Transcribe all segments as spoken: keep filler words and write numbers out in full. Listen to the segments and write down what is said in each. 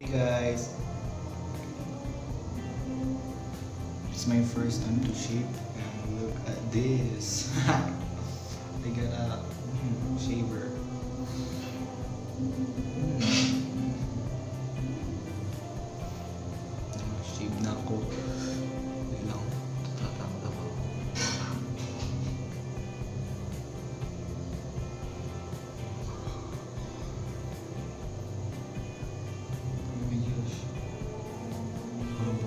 Hey guys, it's my first time to shave and look at this. I got a mm, shaver. Mm. Shave na ako. Wait lang, tatamad ako. Oh my gosh. Ano ba?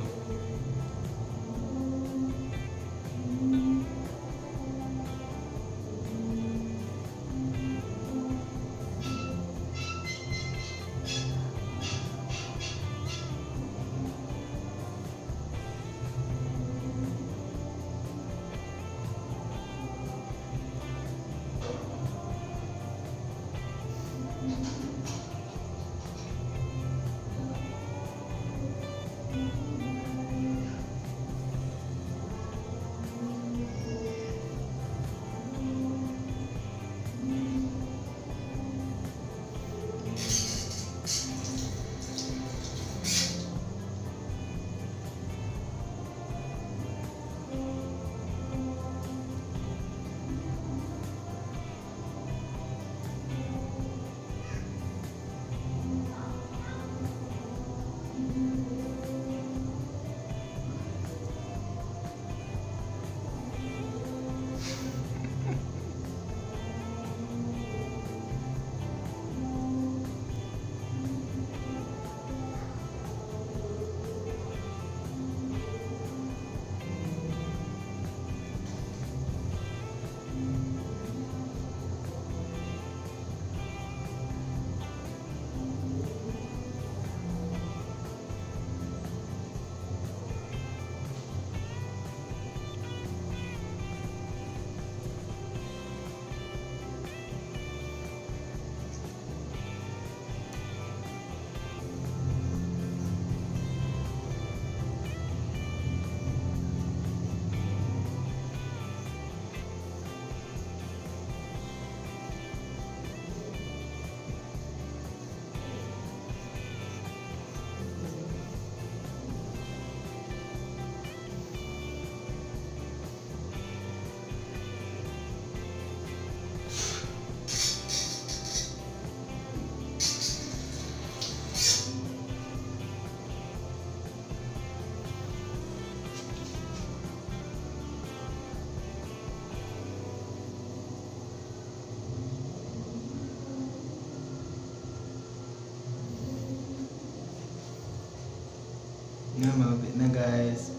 Na, malapit na guys.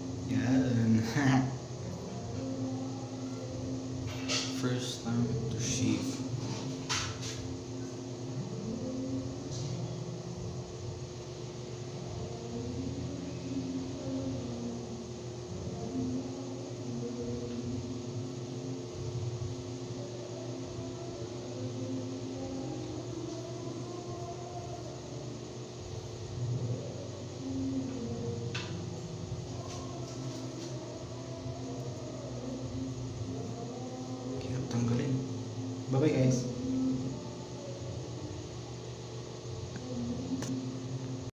Yan. First time to shave. Tanggalin. Bye bye guys.